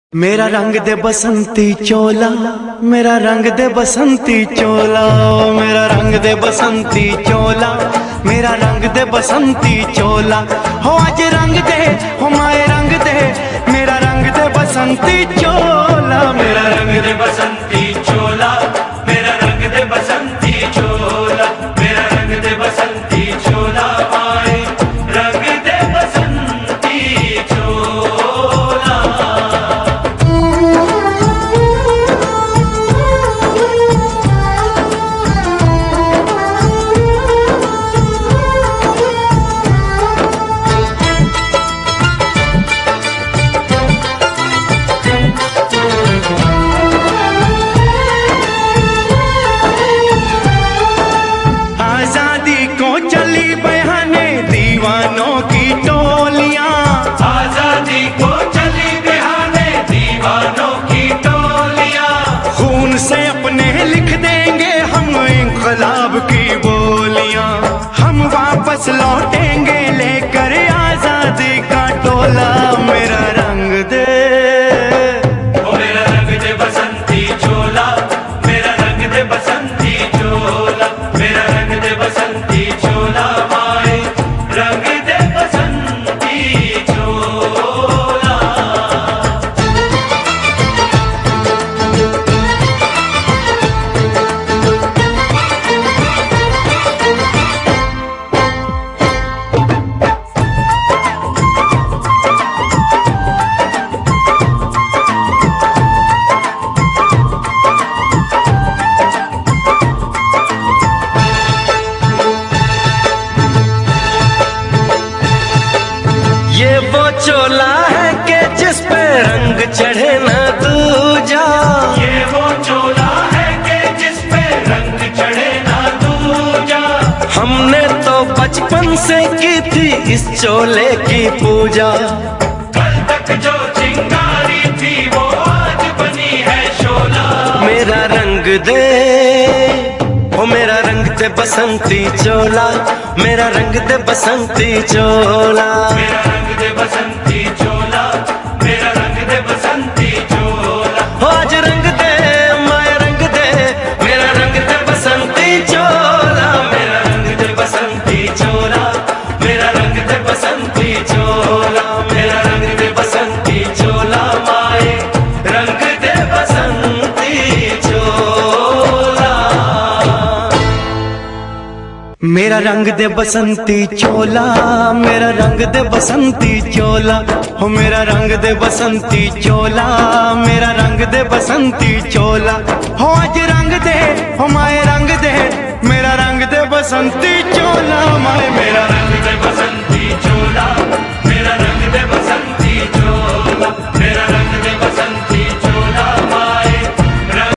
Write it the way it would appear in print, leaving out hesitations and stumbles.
मेरा रंग दे बसंती चोला, मेरा रंग दे बसंती चोला, मेरा रंग दे बसंती चोला, मेरा रंग दे बसंती चोला। हो आज रंग दे, हो माए रंग दे, मेरा रंग दे बसंती चोला, मेरा रंग दे बसंती चोला, मेरा रंग दे बसंती चोला, मेरा रंग दे बसंती चोला, माए रंग दे बसंती चोला। आजादी को चली बहाने दीवानों की टोलियां, आजादी को चली बहाने दीवानों की टोलियां। खून से अपने लिख देंगे हम इंकलाब की बोलियां, हम वापस लौटेंगे लेकर आजादी का टोला। मेरा रंग दे, ओ मेरा रंग दे बसंती चोला, मेरा रंग दे बसंती चोला, मेरा रंग दे बसंती चोला, माए रंग दे बसंती चोला। ये वो चोला है कि जिस पे रंग चढ़े ना दूजा, ये वो चोला है कि जिस पे रंग चढ़े ना दूजा। हमने तो बचपन से की थी इस चोले की पूजा, कल तक जो चिंगारी थी वो आज बनी है शोला। मेरा रंग दे, ओ मेरा रंग दे बसंती चोला, मेरा रंग दे बसंती चोला, मेरा रंग दे बसंती चोला, मेरा रंग दे बसंती चोला। हो आज रंग दे, माया रंग दे, मेरा रंग दे बसंती चोला, मेरा रंग दे बसंती चोला, मेरा रंग दे बसंती चोला, मेरा रंग दे बसंती चोला, माए रंग दे बसंती चोला। मेरा रंग दे बसंती चोला, मेरा रंग दे बसंती चोला, हो मेरा रंग दे बसंती चोला, मेरा रंग दे बसंती चोला। हो आज रंग दे, हो माए रंग दे, मेरा रंग दे बसंती चोला।